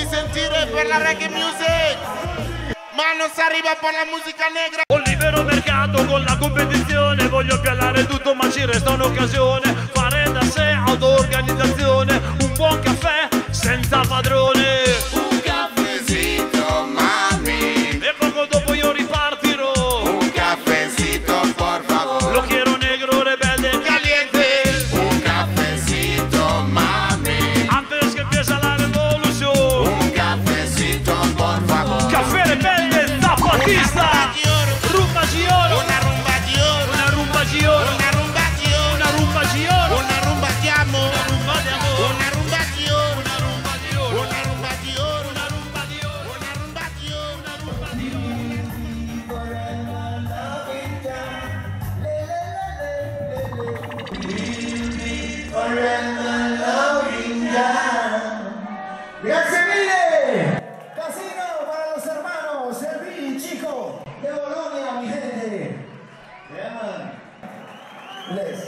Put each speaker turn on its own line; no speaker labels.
sentire per la reggae music, ma non si arriva per la musica negra.
Ho libero mercato con la competizione, voglio piallare tutto ma ci resta un'occasione, fare da sé auto-organizzazione, un buon caffè senza padrone.
Un caffecito, mami,
E poco dopo io ripartirò.
un caffecito, por favor.
Lo quiero negro, rebelde, caliente.
Un caffecito, mami,
Antes que empieza la revolución.
un caffecito, por favor.
Café rebelde, zapatista. Rumba di oro.
Una rumba di oro,
Una rumba di oro.
una rumba di oro,
Una rumba di oro.
una rumba di amore,
Una rumba di amore.
una rumba di oro,
Una rumba di oro.
una rumba di oro,
Una rumba di oro.
una rumba di oro,
Una rumba di oro.
Grazie mille. Casino para los hermanos Servín y Chico de Bolonia, mi gente. Yeah, man. Bless.